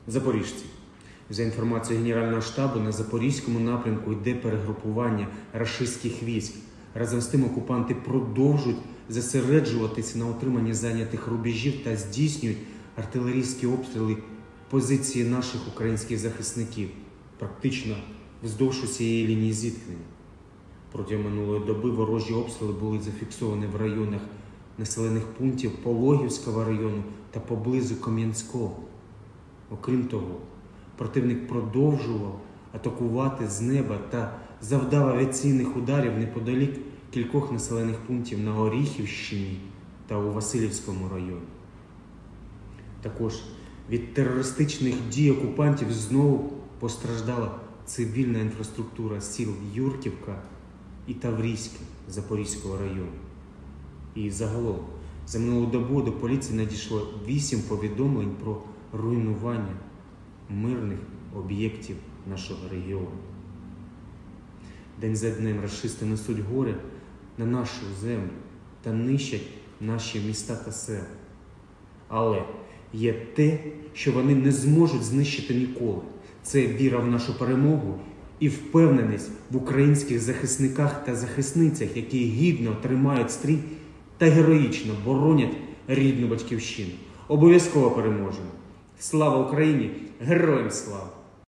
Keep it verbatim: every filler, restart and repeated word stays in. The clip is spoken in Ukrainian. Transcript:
Запоріжці. За інформацією Генерального штабу, на Запорізькому напрямку йде перегрупування рашистських військ. Разом з тим окупанти продовжують зосереджуватися на отриманні зайнятих рубежів та здійснюють артилерійські обстріли позиції наших українських захисників, практично вздовж усієї лінії зіткнення. Протягом минулої доби ворожі обстріли були зафіксовані в районах населених пунктів Пологівського району та поблизу Кам'янського. Окрім того, противник продовжував атакувати з неба та завдав авіаційних ударів неподалік кількох населених пунктів на Оріхівщині та у Василівському районі. Також від терористичних дій окупантів знову постраждала цивільна інфраструктура сіл Юрківка і Таврійське Запорізького району. І загалом, за минулу добу до поліції надійшло вісім повідомлень про руйнування мирних об'єктів нашого регіону. День за днем рашисти несуть горе на нашу землю та нищать наші міста та села. Але є те, що вони не зможуть знищити ніколи. Це віра в нашу перемогу і впевненість в українських захисниках та захисницях, які гідно тримають стрій та героїчно боронять рідну батьківщину. Обов'язково переможемо. Слава Україні! Героям слава!